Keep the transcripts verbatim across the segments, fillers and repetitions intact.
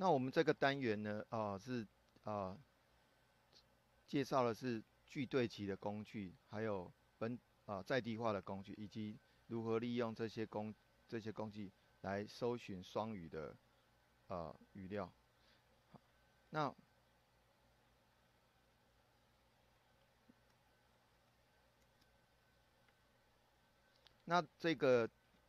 那我们这个单元呢，啊、是啊、呃介绍的是句对齐的工具，还有本啊、在地化的工具，以及如何利用这些工这些工具来搜寻双语的呃语料。那那这个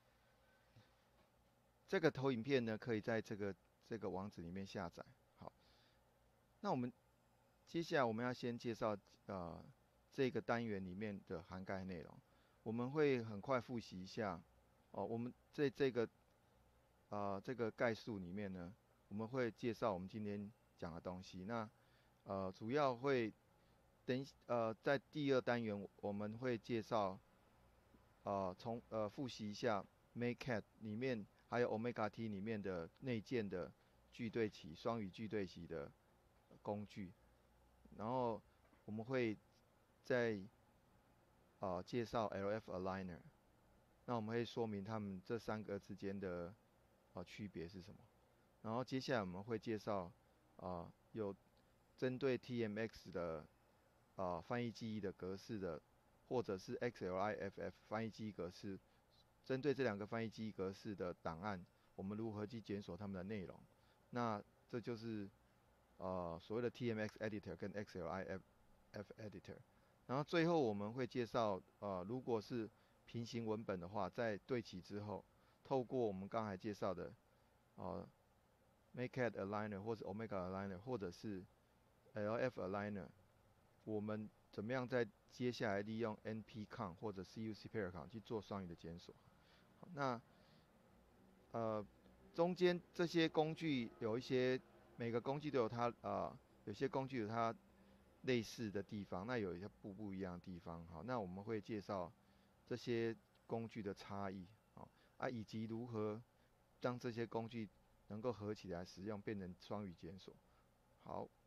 这个投影片呢，可以在这个这个网址里面下载。好，那我们接下来我们要先介绍呃这个单元里面的涵盖内容。我们会很快复习一下哦。我们在这个呃这个概述里面呢，我们会介绍我们今天讲的东西。那呃主要会等一呃在第二单元我们会介绍呃从呃复习一下 Make Cat 里面还有 Omega T 里面的内建的句对齐、双语句对齐的工具。然后我们会再呃介绍 L F Aligner，那我们会说明它们这三个之间的呃区别是什么。然后接下来我们会介绍呃有针对 T M X 的呃翻译记忆的格式的，或者是 X L I F F 翻译记忆格式，针对这两个翻译记忆格式的档案，我们如何去检索它们的内容。那这就是呃所谓的 T M X Editor 跟 X L I F F Editor。然后最后我们会介绍，呃，如果是平行文本的话，在对齐之后，透过我们刚才介绍的，呃，Make It Aligner 或者 Omega Aligner 或者是 L F Aligner，我们怎么样在接下来利用 N P C O N 或者 C U C Pair C O N 去做双语的检索。好，那呃中间这些工具有一些，每个工具都有它呃，有些工具有它类似的地方，那有一些不不一样的地方。好，那我们会介绍这些工具的差异，好啊，以及如何将这些工具能够合起来使用，变成双语检索。好。